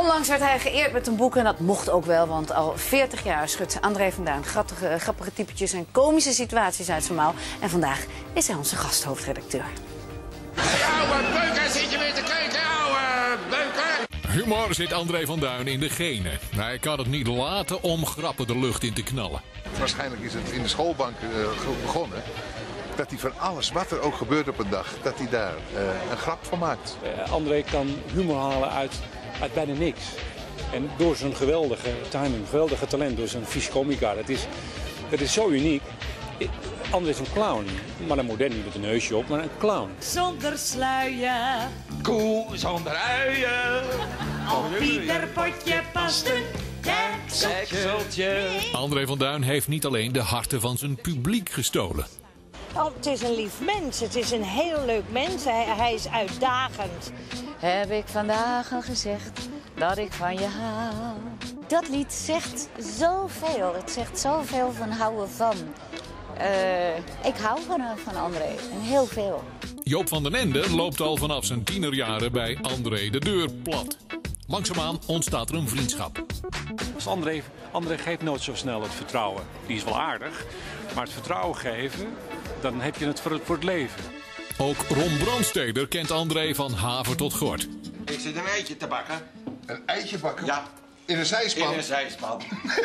Onlangs werd hij geëerd met een boek en dat mocht ook wel, want al 40 jaar schudt André van Duin grappige typetjes en komische situaties uit zijn mouw. En vandaag is hij onze gasthoofdredacteur. Oude beuker, zit je weer te kijken, oude beuker? Humor zit André van Duin in de genen. Hij kan het niet laten om grappen de lucht in te knallen. Waarschijnlijk is het in de schoolbank begonnen. Dat hij van alles wat er ook gebeurt op een dag, dat hij daar een grap van maakt. André kan humor halen uit bijna niks. En door zijn geweldige timing, geweldige talent, door zijn fysicomica, dat is zo uniek. André is een clown, maar dan modern niet met een neusje op, maar een clown. Zonder sluier, Koe zonder uien. op ieder potje past een dekseltje. André van Duin heeft niet alleen de harten van zijn publiek gestolen. Oh, het is een lief mens. Het is een heel leuk mens. Hij is uitdagend. Heb ik vandaag al gezegd dat ik van je hou? Dat lied zegt zoveel. Het zegt zoveel van houden van. Ik hou van André. En heel veel. Joop van den Ende loopt al vanaf zijn tienerjaren bij André de deur plat. Langzaamaan ontstaat er een vriendschap. Als André geeft nooit zo snel het vertrouwen. Die is wel aardig, maar het vertrouwen geven, dan heb je het voor het leven. Ook Ron Brandsteder kent André van haver tot gort. Ik zit een eitje te bakken. Een eitje bakken? Ja. In een zijspan? In een zijspan.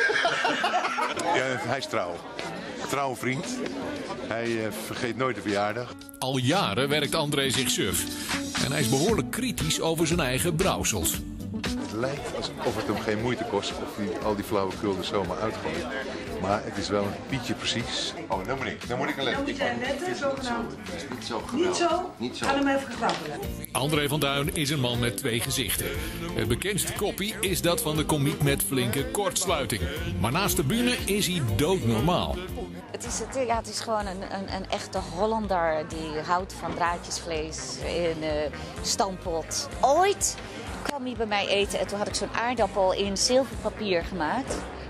Ja, hij is trouw. Trouwe vriend. Hij vergeet nooit de verjaardag. Al jaren werkt André zich suf. En hij is behoorlijk kritisch over zijn eigen brouwsels. Het lijkt alsof het hem geen moeite kost of hij al die flauwekul er zomaar uitgooit. Maar het is wel een pietje precies. Oh, dan moet ik een lekker. Moet jij letten, zogenaamd? Niet zo geweldig. Niet zo? Niet zo. Ga hem even grappelen. André van Duin is een man met twee gezichten. Het bekendste koppie is dat van de komiek met flinke kortsluiting. Maar naast de bühne is hij doodnormaal. Het is gewoon een echte Hollander die houdt van draadjesvlees in stampot. Ooit kwam hij bij mij eten en toen had ik zo'n aardappel in zilverpapier gemaakt.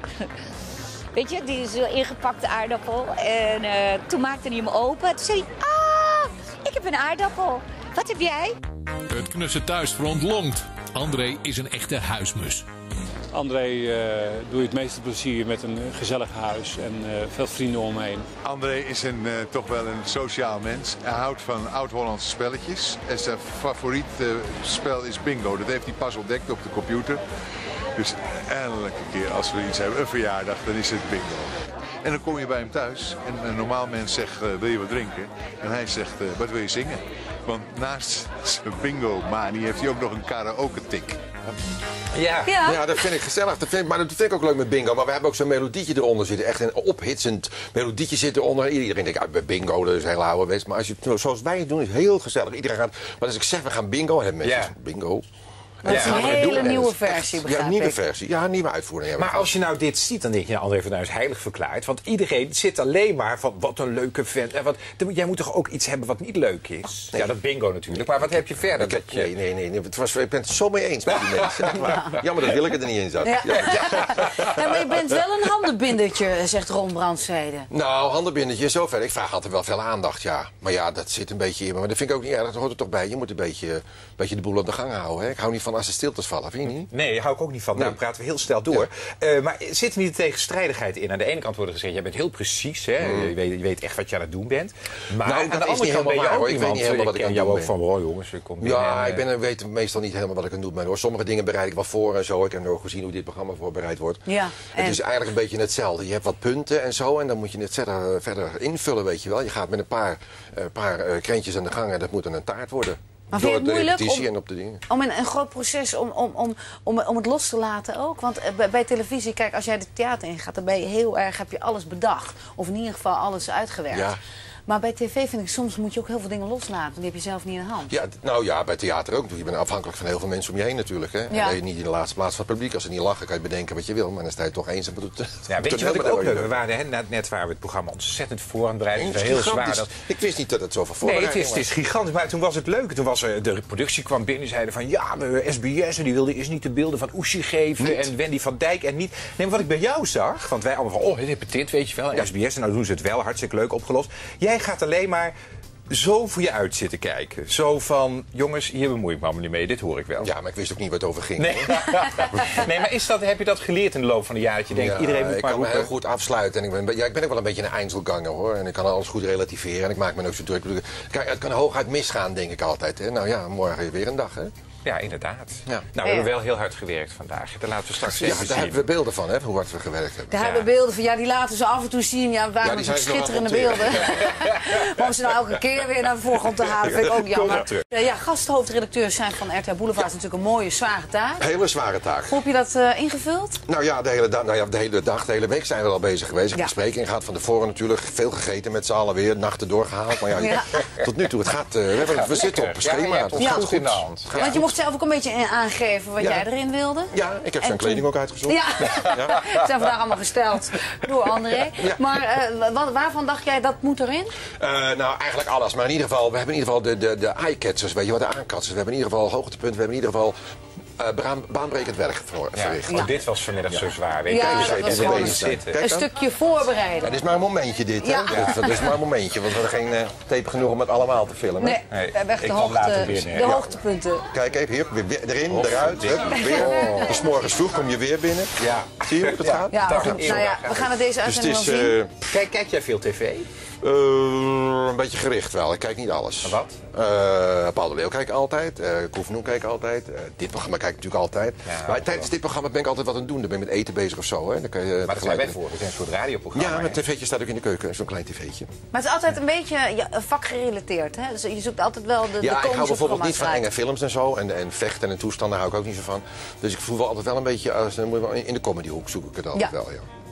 Weet je, die zo ingepakte aardappel. En toen maakte hij hem open. Toen zei hij, ik heb een aardappel. Wat heb jij? Het knusse thuisfront longt. André is een echte huismus. André doe je het meeste plezier met een gezellig huis en veel vrienden omheen. André is toch wel een sociaal mens. Hij houdt van oud-Hollandse spelletjes. En zijn favoriet spel is bingo. Dat heeft hij pas ontdekt op de computer. Dus elke keer als we iets hebben, een verjaardag, dan is het bingo. En dan kom je bij hem thuis en een normaal mens zegt, wil je wat drinken? En hij zegt, wat wil je zingen? Want naast zijn bingo-manie heeft hij ook nog een karaoke-tik. Ja, dat vind ik gezellig. Maar dat vind ik ook leuk met bingo. Maar we hebben ook zo'n melodietje eronder zitten. Echt een ophitsend melodietje zit eronder. Iedereen denkt, bij bingo, dat is heel ouderwets. Maar als je het zoals wij het doen, is het heel gezellig. Iedereen gaat, maar als ik zeg, we gaan bingo, hebben mensen bingo. Dat is een hele nieuwe versie, begrijp ik. Ja, een nieuwe versie. Ja, een nieuwe uitvoering. Maar als je nou dit ziet, dan denk je, André van Duin is heilig verklaard. Want iedereen zit alleen maar van, wat een leuke vent. Jij moet toch ook iets hebben wat niet leuk is? Nee. Ja, dat bingo natuurlijk. Maar wat heb je verder? Nee. Ik ben het zo mee eens met die mensen. Jammer dat Willeke er niet in zat. Ja. Maar je bent wel een handenbindertje, zegt Ron Brandstede. Nou, handenbindertje, zover. Ik vraag altijd wel veel aandacht, ja. Maar ja, dat zit een beetje in me. Maar dat vind ik ook niet erg. Dat hoort er toch bij. Je moet een beetje de boel op de gang houden. Hè? Ik hou niet van als er stiltes vallen, vind je niet? Nee, daar hou ik ook niet van. Daarom praten we heel snel door. Ja. Maar zit er niet een tegenstrijdigheid in? Aan de ene kant wordt er gezegd, jij bent heel precies. Hè? Je weet echt wat je aan het doen bent. Maar nou, aan de andere kant ben je ook ik weet niet helemaal wat ik aan het doen ben. Van, oh, jongens, ik weet meestal niet helemaal wat ik aan het doen ben. Hoor. Sommige dingen bereid ik wel voor en zo. Ik heb ook gezien hoe dit programma voorbereid wordt. Ja, het is eigenlijk een beetje hetzelfde. Je hebt wat punten en zo en dan moet je het verder invullen, weet je wel. Je gaat met een paar krentjes aan de gang en dat moet dan een taart worden. Maar vind je het moeilijk om een groot proces om het los te laten ook? Want bij televisie, kijk, als jij de theater ingaat, dan ben je heel erg, heb je alles bedacht. Of in ieder geval alles uitgewerkt. Ja. Maar bij tv vind ik, soms moet je ook heel veel dingen loslaten. Want die heb je zelf niet in de hand. Ja, nou ja, bij theater ook. Je bent afhankelijk van heel veel mensen om je heen natuurlijk. Hè? Ja. En niet in de laatste plaats van het publiek. Als ze niet lachen, kan je bedenken wat je wil. Maar dan sta je toch eens. Ja, weet je wat ik ook leuk? We waren net waar we het programma ontzettend voor aan het bereiden. Het was heel zwaar. Ik wist niet dat het zoveel voorbereiding was. Nee, het is gigantisch. Maar toen was het leuk. Toen was de productie kwam binnen en zeiden van ja, SBS en die wilde eerst niet de beelden van Oeshi geven. Niet. En Wendy van Dijk en niet. Nee, maar wat ik bij jou zag, want wij allemaal van repeteert, weet je wel. SBS en nou doen ze het wel, hartstikke leuk opgelost. Jij gaat alleen maar zo voor je uit zitten kijken. Zo van, jongens, hier bemoei ik me allemaal niet mee. Dit hoor ik wel. Ja, maar ik wist ook niet waar het over ging. Nee, nee, maar heb je dat geleerd in de loop van de jaren? Dat je denkt, iedereen moet ik maar kan me roepen. heel goed afsluiten. En ik ben ook wel een beetje een Einzelganger, hoor. En ik kan alles goed relativeren. En ik maak me ook zo druk. Kijk, het kan hooguit misgaan, denk ik altijd. Hè? Nou ja, morgen weer een dag, hè? Ja, inderdaad. Ja. Nou, we hebben wel heel hard gewerkt vandaag. Daar laten we straks Ja, even daar zien. hebben we beelden van, hè, hoe hard we gewerkt hebben. Daar hebben we beelden van, ja, die laten ze af en toe zien. Ja, waarom die zo'n zijn ze nog aan schitterende het beelden. Maar om ze nou elke keer weer naar de voorgrond te halen, vind ik ook jammer. Ja, gasthoofdredacteurs zijn van RTL Boulevard is natuurlijk een mooie, zware taak. Hele zware taak. Hoe heb je dat ingevuld? Nou ja, de hele dag, de hele week zijn we al bezig geweest. Ik heb bespreking gehad van tevoren natuurlijk. Veel gegeten met z'n allen weer. Nachten doorgehaald. Maar ja, tot nu toe, het gaat, we zitten op een schema. Het gaat goed in de hand. Want je mocht zelf ook een beetje aangeven wat jij erin wilde. Ja, ik heb zijn kleding ook uitgezocht. Ja, ze zijn vandaag allemaal gesteld door André. Maar waarvan dacht jij dat moet erin? Nou, eigenlijk alles. Maar in ieder geval, we hebben in ieder geval de eye-catchers, weet je wat, de aankatsers. We hebben in ieder geval hoogtepunten, we hebben in ieder geval baanbrekend werk verricht. Oh, dit was vanmiddag zo zwaar. Weet je. Ja, Dus dat even was gewoon bezig zitten. een stukje voorbereiden. Het is maar een momentje dit, hè? Ja. Dat is maar een momentje, want we hadden geen tape genoeg om het allemaal te filmen. Nee, we hebben echt ik kwam later binnen, de hè. hoogtepunten. Kijk even, hier, weer erin, eruit. Weer. Dus morgens vroeg kom je weer binnen. Ja. Zie je hoe het gaat? Ja, Dag goed. in Nou ja, we gaan het deze Dus het uitzending is wel zien. Kijk jij veel tv? een beetje gericht wel. Ik kijk niet alles. Wat? Paul de Leeuw kijk ik altijd. Koefnoen kijk ik altijd. Dit programma kijk ik natuurlijk altijd. Ja, maar tijdens dit programma ben ik altijd wat aan het doen. Dan ben ik met eten bezig of zo. Hè. Dan kan je Maar dat zijn wij voor. We zijn een soort radioprogramma. Ja, hè? mijn tv'tje staat ook in de keuken. Zo'n klein tv'tje. Maar het is altijd een beetje vakgerelateerd. Hè? Dus je zoekt altijd wel de Ja, ik hou komische bijvoorbeeld niet van programma's enge films en zo. En vechten en toestanden hou ik ook niet zo van. Dus ik voel wel altijd wel een beetje in de comedyhoek zoek ik het altijd wel. Ja.